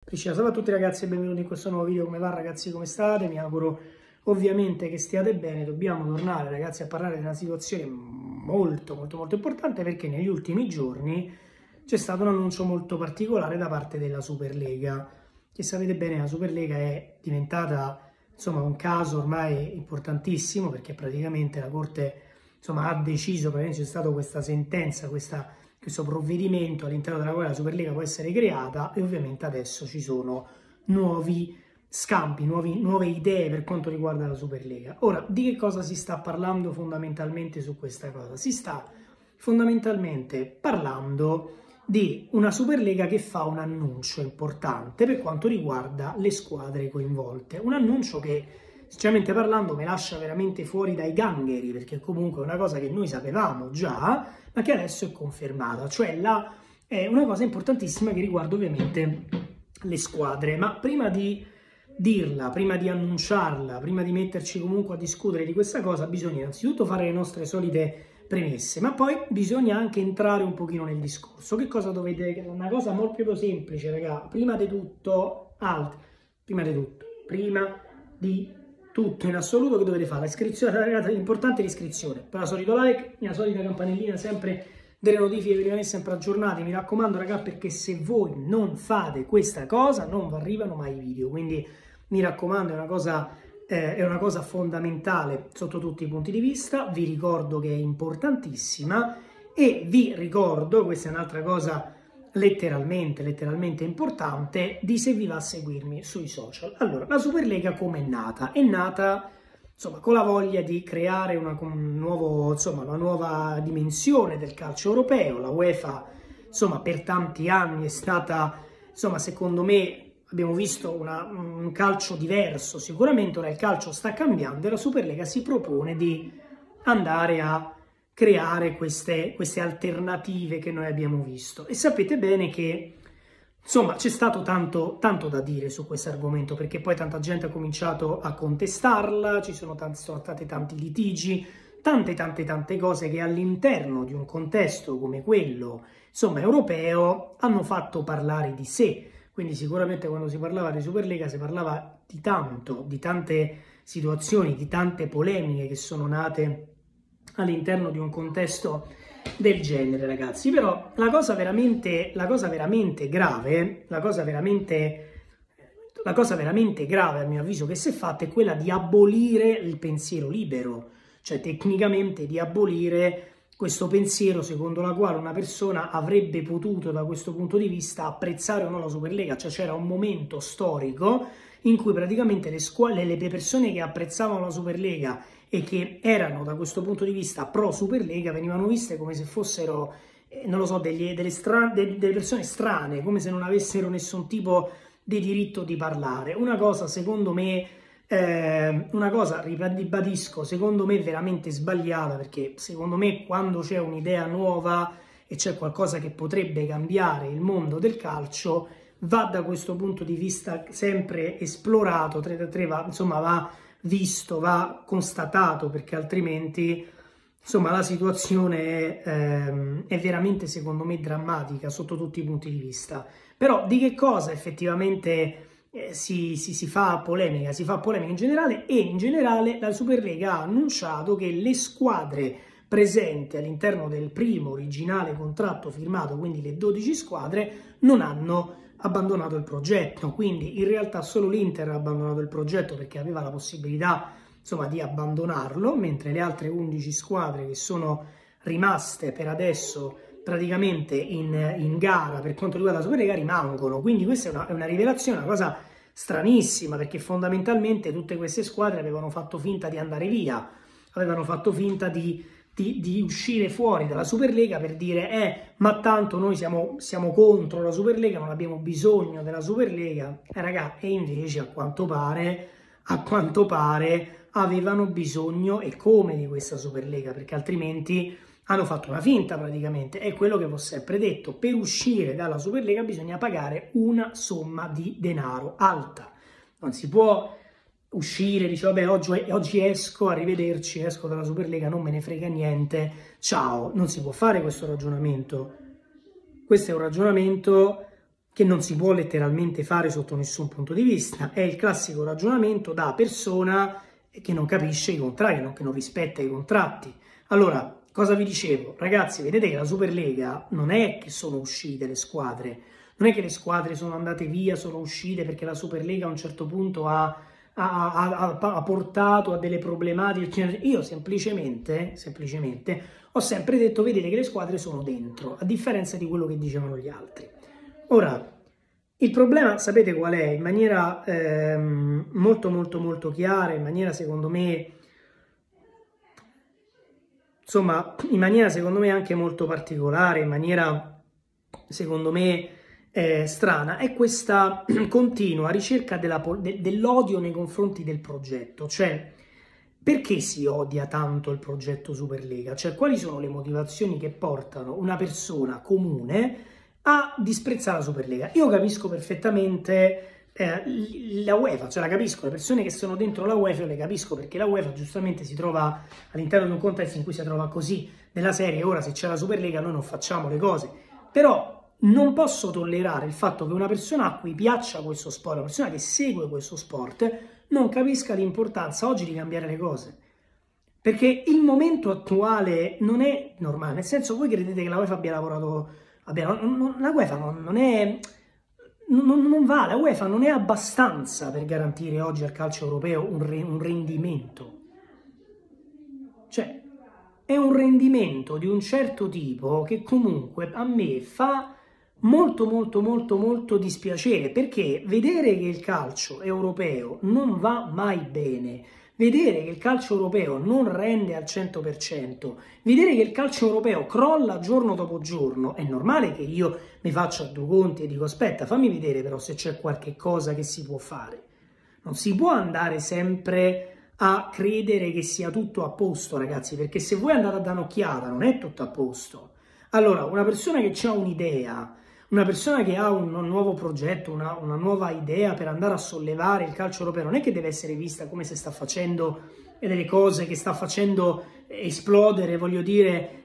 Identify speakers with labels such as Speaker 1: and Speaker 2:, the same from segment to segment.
Speaker 1: Priscilla, salve a tutti ragazzi e benvenuti in questo nuovo video. Come va ragazzi, come state? Mi auguro ovviamente che stiate bene. Dobbiamo tornare ragazzi a parlare di una situazione molto importante, perché negli ultimi giorni c'è stato un annuncio molto particolare da parte della Superlega. Che sapete bene, la Superlega è diventata insomma un caso ormai importantissimo, perché praticamente la Corte insomma ha deciso, praticamente c'è stata questa sentenza, questo provvedimento all'interno della quale la Superlega può essere creata, e ovviamente adesso ci sono nuovi scampi, nuove idee per quanto riguarda la Superlega. Ora, di che cosa si sta parlando fondamentalmente su questa cosa? Si sta fondamentalmente parlando di una Superlega che fa un annuncio importante per quanto riguarda le squadre coinvolte. Un annuncio che, sinceramente parlando, mi lascia veramente fuori dai gangheri, perché comunque è una cosa che noi sapevamo già, ma che adesso è confermata. Cioè è una cosa importantissima che riguarda ovviamente le squadre. Ma prima di dirla, prima di annunciarla, prima di metterci comunque a discutere di questa cosa, bisogna innanzitutto fare le nostre solite premesse, ma poi bisogna anche entrare un pochino nel discorso. Che cosa dovete... Una cosa molto semplice, raga. Prima di tutto, prima di tutto in assoluto, che dovete fare? L'iscrizione, ragazzi, l'importante è l'iscrizione. Per la solito like, la solita campanellina sempre delle notifiche per rimanere sempre aggiornati. Mi raccomando, raga, perché se voi non fate questa cosa non vi arrivano mai i video. Quindi mi raccomando, è una cosa fondamentale sotto tutti i punti di vista. Vi ricordo che è importantissima, e vi ricordo, questa è un'altra cosa letteralmente importante, di se vi va a seguirmi sui social. Allora, la Superlega come è nata? È nata insomma con la voglia di creare una nuova dimensione del calcio europeo. La UEFA insomma per tanti anni è stata, insomma, secondo me abbiamo visto un calcio diverso. Sicuramente ora il calcio sta cambiando e la Superlega si propone di andare a creare queste alternative che noi abbiamo visto. E sapete bene che insomma c'è stato tanto da dire su questo argomento, perché poi tanta gente ha cominciato a contestarla, sono stati tanti litigi, tante cose che all'interno di un contesto come quello insomma europeo hanno fatto parlare di sé. Quindi sicuramente quando si parlava di Superlega si parlava di tante situazioni, di tante polemiche che sono nate all'interno di un contesto del genere, ragazzi. Però la cosa veramente grave a mio avviso che si è fatta è quella di abolire il pensiero libero, cioè tecnicamente di abolire questo pensiero secondo la quale una persona avrebbe potuto da questo punto di vista apprezzare o no la Superlega. Cioè c'era un momento storico in cui praticamente le persone che apprezzavano la Superlega e che erano da questo punto di vista pro Superlega venivano viste come se fossero, non lo so, delle persone strane, come se non avessero nessun tipo di diritto di parlare. Una cosa secondo me, ribadisco, secondo me veramente sbagliata, perché secondo me quando c'è un'idea nuova e c'è qualcosa che potrebbe cambiare il mondo del calcio, va da questo punto di vista sempre esplorato, va visto, va constatato, perché altrimenti insomma la situazione è veramente secondo me drammatica sotto tutti i punti di vista. Però di che cosa effettivamente si fa polemica? Si fa polemica in generale, e in generale la Superlega ha annunciato che le squadre presenti all'interno del primo originale contratto firmato, quindi le 12 squadre, non hanno abbandonato il progetto. Quindi in realtà solo l'Inter ha abbandonato il progetto perché aveva la possibilità insomma di abbandonarlo, mentre le altre 11 squadre che sono rimaste per adesso praticamente in gara per quanto riguarda la Superlega rimangono. Quindi questa è una rivelazione, una cosa stranissima, perché fondamentalmente tutte queste squadre avevano fatto finta di andare via, avevano fatto finta di uscire fuori dalla Superlega per dire ma tanto noi siamo contro la Superlega, non abbiamo bisogno della Superlega, raga, e invece a quanto pare avevano bisogno, e come, di questa Superlega, perché altrimenti hanno fatto una finta praticamente. È quello che vi ho sempre detto: per uscire dalla Superlega bisogna pagare una somma di denaro alta, non si può uscire, dice vabbè oggi esco, arrivederci, esco dalla Superlega, non me ne frega niente, ciao. Non si può fare questo ragionamento. Questo è un ragionamento che non si può letteralmente fare sotto nessun punto di vista. È il classico ragionamento da persona che non capisce i contrari, che non rispetta i contratti. Allora, cosa vi dicevo? Ragazzi, vedete che la Superlega non è che sono uscite le squadre, non è che le squadre sono andate via, sono uscite perché la Superlega a un certo punto ha portato a delle problematiche. Io semplicemente ho sempre detto, vedete che le squadre sono dentro, a differenza di quello che dicevano gli altri. Ora, il problema, sapete qual è? In maniera molto chiara, in maniera secondo me, insomma, in maniera secondo me anche molto particolare, in maniera secondo me strana, è questa continua ricerca dell'odio nei confronti del progetto. Cioè, perché si odia tanto il progetto Superlega? Cioè, quali sono le motivazioni che portano una persona comune a disprezzare la Superlega? Io capisco perfettamente la UEFA, cioè la capisco, le persone che sono dentro la UEFA le capisco, perché la UEFA giustamente si trova all'interno di un contesto in cui si trova così, nella serie, ora se c'è la Superlega noi non facciamo le cose, però non posso tollerare il fatto che una persona a cui piaccia questo sport, una persona che segue questo sport, non capisca l'importanza oggi di cambiare le cose. Perché il momento attuale non è normale, nel senso, voi credete che la UEFA abbia lavorato, la UEFA non è, non va, la UEFA non è abbastanza per garantire oggi al calcio europeo un rendimento. Cioè, è un rendimento di un certo tipo che comunque a me fa molto dispiacere, perché vedere che il calcio europeo non va mai bene, vedere che il calcio europeo non rende al 100%, vedere che il calcio europeo crolla giorno dopo giorno, è normale che io mi faccia due conti e dico aspetta, fammi vedere però se c'è qualche cosa che si può fare. Non si può andare sempre a credere che sia tutto a posto, ragazzi, perché se voi andate a dare un'occhiata non è tutto a posto. Allora, una persona che ha un'idea, una persona che ha un nuovo progetto, una nuova idea per andare a sollevare il calcio europeo, non è che deve essere vista come se sta facendo delle cose, che sta facendo esplodere, voglio dire,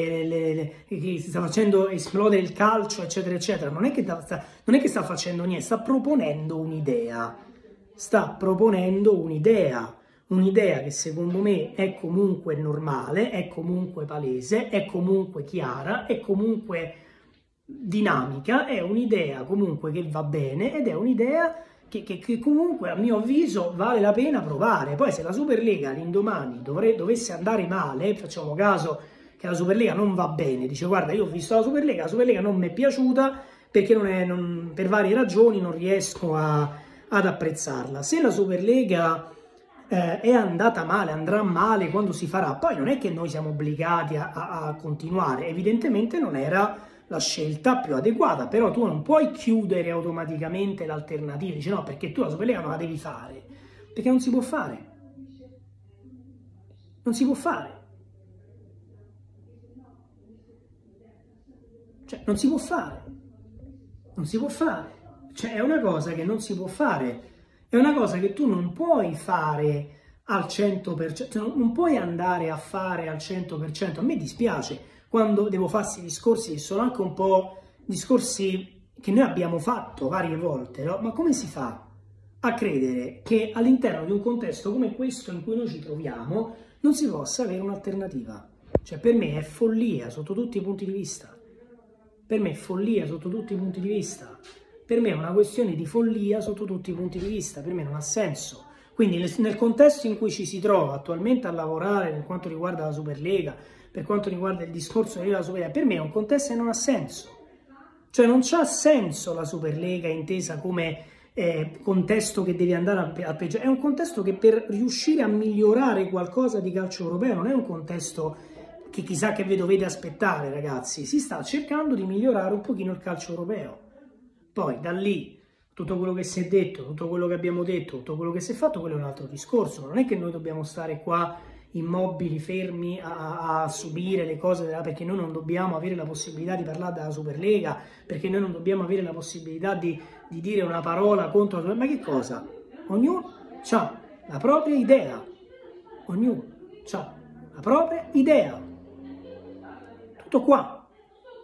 Speaker 1: che sta facendo esplodere il calcio, eccetera, eccetera. Non è che sta facendo niente, sta proponendo un'idea. Sta proponendo un'idea che secondo me è comunque normale, è comunque palese, è comunque chiara, è comunque dinamica, è un'idea comunque che va bene ed è un'idea che comunque a mio avviso vale la pena provare. Poi se la Superlega l'indomani dovesse andare male, facciamo caso che la Superlega non va bene, dice guarda io ho visto la Superlega non mi è piaciuta perché per varie ragioni non riesco ad apprezzarla. Se la Superlega è andata male, andrà male quando si farà, poi non è che noi siamo obbligati a continuare, evidentemente non era la scelta più adeguata, però tu non puoi chiudere automaticamente l'alternativa, dici no, perché tu la Superlega non la devi fare, perché non si può fare, non si può fare, cioè non si può fare, non si può fare, cioè è una cosa che non si può fare, è una cosa che tu non puoi fare al 100%, non puoi andare a fare al 100%, a me dispiace quando devo farsi discorsi che sono anche un po' discorsi che noi abbiamo fatto varie volte, no? Ma come si fa a credere che all'interno di un contesto come questo in cui noi ci troviamo non si possa avere un'alternativa? Cioè per me è follia sotto tutti i punti di vista, per me è follia sotto tutti i punti di vista, per me è una questione di follia sotto tutti i punti di vista, per me non ha senso. Quindi nel contesto in cui ci si trova attualmente a lavorare per quanto riguarda la Superlega, per quanto riguarda il discorso della Superlega, per me è un contesto che non ha senso. Cioè non c'ha senso la Superlega intesa come contesto che deve andare a peggio. È un contesto che per riuscire a migliorare qualcosa di calcio europeo non è un contesto che chissà che vi dovete aspettare, ragazzi. Si sta cercando di migliorare un pochino il calcio europeo. Poi da lì tutto quello che si è detto, tutto quello che abbiamo detto, tutto quello che si è fatto, quello è un altro discorso. Non è che noi dobbiamo stare qua immobili, fermi a subire le cose, perché noi non dobbiamo avere la possibilità di parlare della Superlega, perché noi non dobbiamo avere la possibilità di dire una parola contro la Superlega. Ma che cosa? Ognuno ha la propria idea. Ognuno ha la propria idea. Tutto qua.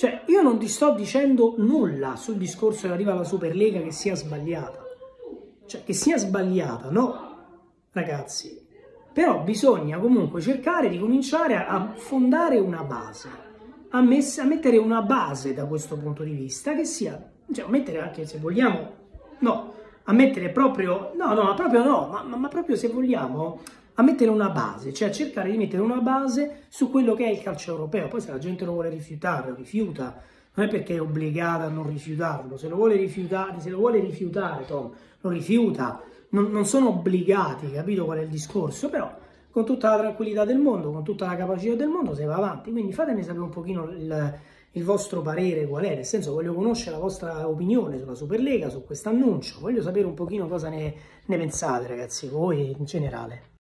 Speaker 1: Cioè, io non ti sto dicendo nulla sul discorso relativo alla Superlega che sia sbagliata. Cioè, che sia sbagliata, no, ragazzi. Però bisogna comunque cercare di cominciare a fondare una base, a mettere una base da questo punto di vista, che sia, cioè, mettere anche, se vogliamo, no, a mettere proprio, no, proprio no, ma proprio se vogliamo, a mettere una base, cioè a cercare di mettere una base su quello che è il calcio europeo. Poi se la gente lo vuole rifiutare, lo rifiuta, non è perché è obbligata a non rifiutarlo, se lo vuole rifiutare, Tom, lo rifiuta, non sono obbligati, capito qual è il discorso? Però con tutta la tranquillità del mondo, con tutta la capacità del mondo, si va avanti. Quindi fatemi sapere un pochino il vostro parere qual è, nel senso voglio conoscere la vostra opinione sulla Superlega, su questo annuncio, voglio sapere un pochino cosa ne pensate, ragazzi, voi in generale.